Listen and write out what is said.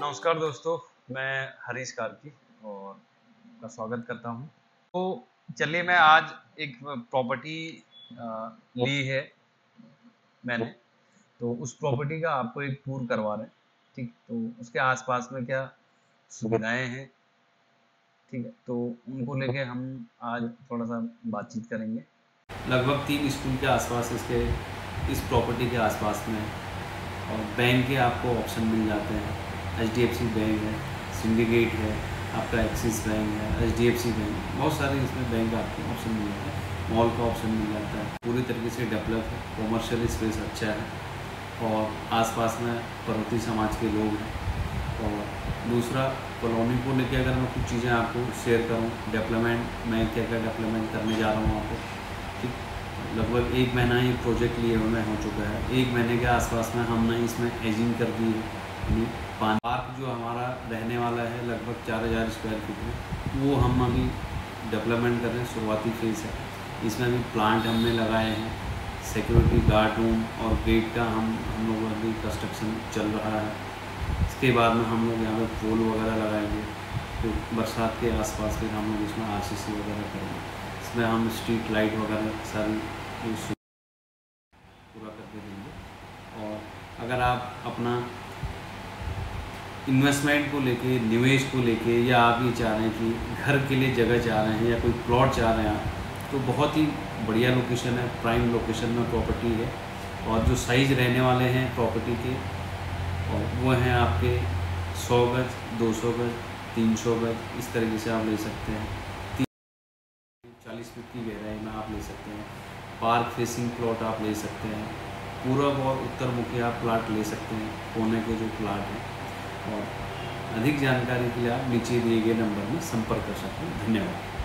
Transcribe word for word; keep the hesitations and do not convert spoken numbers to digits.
नमस्कार दोस्तों, मैं हरीश कार्की और आपका स्वागत करता हूँ। तो चलिए मैं आज एक प्रॉपर्टी ली है मैंने, तो उस प्रॉपर्टी का आपको एक टूर करवा रहे हैं। ठीक, तो उसके आसपास में क्या सुविधाएं हैं, ठीक है, तो उनको लेके हम आज थोड़ा सा बातचीत करेंगे। लगभग तीन स्कूल के आसपास इसके इस प्रॉपर्टी के आसपास में, और बैंक के आपको ऑप्शन मिल जाते हैं। H D F C bank है, सिंडिकेट है, आपका एक्सिस बैंक है, H D F C bank, बहुत सारे इसमें बैंक आपको ऑप्शन मिल जाते हैं। मॉल का ऑप्शन मिल जाता है। पूरी तरीके से डेवलप है, कॉमर्शियल स्पेस अच्छा है और आसपास में पड़ोसी समाज के लोग हैं। और दूसरा, कॉलोनी को लेके अगर मैं कुछ चीज़ें आपको शेयर करूं, डेवलपमेंट मैं क्या क्या डेवलपमेंट करने जा रहा हूं वहाँ पे। ठीक, लगभग एक महीना ये प्रोजेक्ट लिए हुए हो चुका है। एक महीने के आसपास में हमने इसमें एजिंग कर दी है। पार्क जो हमारा रहने वाला है लगभग चार हज़ार स्क्वायर फीट में, वो हम अभी डेवलपमेंट कर रहे हैं, शुरुआती फेज़ है। इसमें अभी प्लांट हमने लगाए हैं, सिक्योरिटी गार्ड रूम और गेट का हम हम लोग अभी कंस्ट्रक्शन चल रहा है। इसके बाद में हम लोग यहाँ पर पोल वगैरह लगाएंगे, तो बरसात के आसपास फिर हम लोग इसमें आर सी सी वगैरह करेंगे। इसमें हम स्ट्रीट लाइट वगैरह सारी पूरा करके देंगे। और अगर आप अपना इन्वेस्टमेंट को लेके, निवेश को लेके, या आप ये चाह रहे हैं कि घर के लिए जगह चाह रहे हैं या कोई प्लॉट चाह रहे हैं, तो बहुत ही बढ़िया लोकेशन है, प्राइम लोकेशन में प्रॉपर्टी है। और जो साइज़ रहने वाले हैं प्रॉपर्टी के, और वो हैं आपके सौ गज, दो सौ गज, तीन सौ गज, इस तरीके से आप ले सकते हैं। चालीस फीट की गहराई में आप ले सकते हैं। पार्क फेसिंग प्लॉट आप ले सकते हैं। पूर्व और उत्तर मुखी आप प्लाट ले सकते हैं, कोने के जो प्लाट हैं। और अधिक जानकारी के लिए आप नीचे दिए गए नंबर में संपर्क कर सकते हैं। धन्यवाद।